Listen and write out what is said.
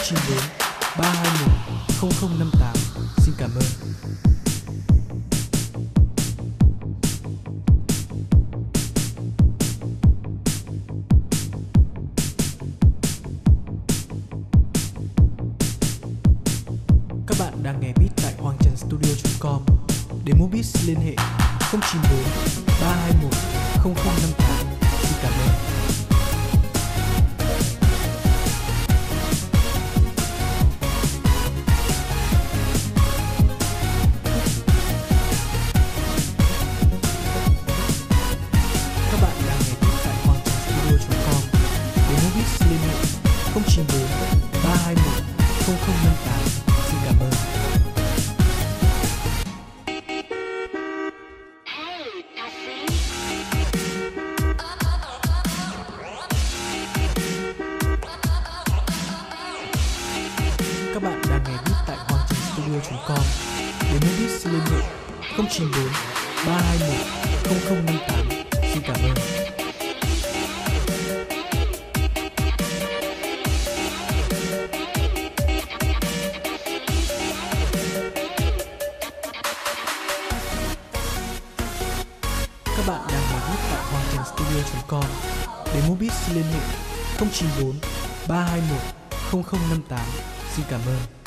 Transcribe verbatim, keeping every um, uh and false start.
chín bốn ba hai một không không năm tám. Xin cảm ơn. Các bạn đang nghe beat tại hoang trần studio chấm com. Để mua beat liên hệ không chín bốn ba hai một không không năm tám. Xin cảm ơn. Các bạn đang nghe beat tại hoang trần studio chấm com. Để mua beat liên hệ không chín bốn ba hai một không không năm tám. Xin cảm ơn. Các bạn đang nghe beat tại hoang trần studio chấm com. Để mua beat liên hệ không chín bốn ba hai một không không năm tám. Xin cảm ơn. Các bạn đang nghe beat tại hoang trần studio chấm com. Để mua beat liên hệ không chín bốn ba hai một không không năm tám. Xin cảm ơn.